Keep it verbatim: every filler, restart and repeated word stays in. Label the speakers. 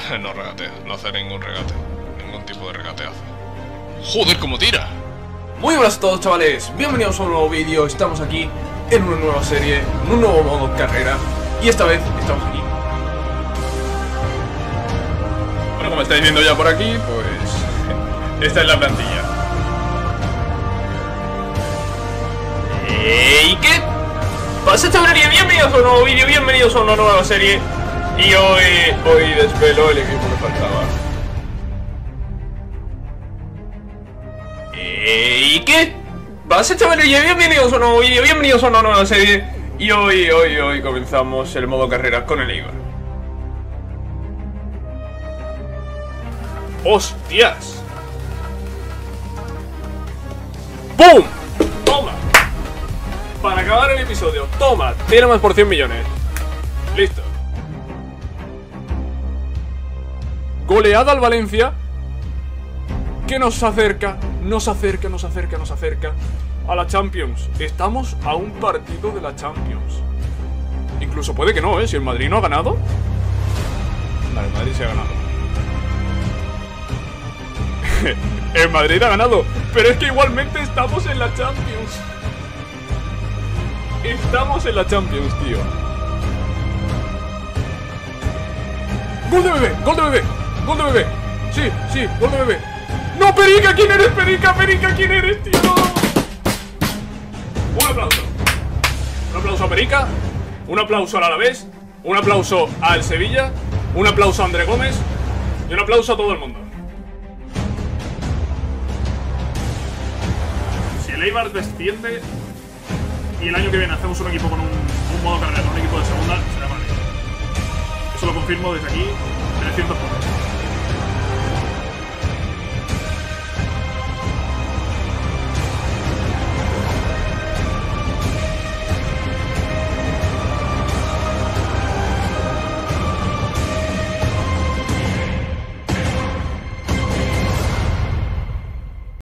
Speaker 1: No regatea, no hace ningún regate. Ningún tipo de regateazo. ¡Joder, cómo tira!
Speaker 2: Muy buenas a todos, chavales, bienvenidos a un nuevo vídeo. Estamos aquí en una nueva serie, en un nuevo modo carrera. Y esta vez estamos aquí. Bueno, como estáis viendo ya por aquí, pues esta es la plantilla. ¿Y qué pasa, chavalería? Bienvenidos a un nuevo vídeo, bienvenidos a una nueva serie. Y hoy, hoy desvelo el equipo que faltaba. ¿Y qué pasa, chavalería? Bienvenidos a un nuevo vídeo, bienvenidos a una nueva serie. Y hoy, hoy, hoy comenzamos el modo carrera con el Eibar. ¡Hostias! ¡Bum! ¡Toma! Para acabar el episodio, toma, tiene más por cien millones. Listo. Goleada al Valencia, que nos acerca, nos acerca, nos acerca, nos acerca a la Champions. Estamos a un partido de la Champions. Incluso puede que no, ¿eh? Si el Madrid no ha ganado. Vale, el Madrid se ha ganado. El Madrid ha ganado, pero es que igualmente estamos en la Champions. Estamos en la Champions, tío. ¡Gol de Bebé! ¡Gol de Bebé! ¡Gol de Bebé! Sí, sí, gol de Bebé. ¡No, Perica! ¿Quién eres, Perica? Perica, ¿quién eres, tío? Un aplauso. Un aplauso a Perica. Un aplauso al Alavés. Un aplauso al Sevilla. Un aplauso a André Gómez. Y un aplauso a todo el mundo. Si el Eibar desciende y el año que viene hacemos un equipo con un, un modo carrera, con un equipo de segunda, será Madrid. Eso lo confirmo desde aquí, trescientos puntos.